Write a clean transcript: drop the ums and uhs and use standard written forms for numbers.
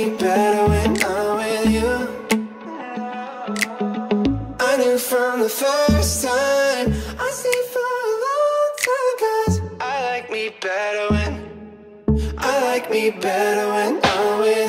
me better when I'm with you. I knew from the first time, I stayed for a long time, 'cause I like me better when I'm with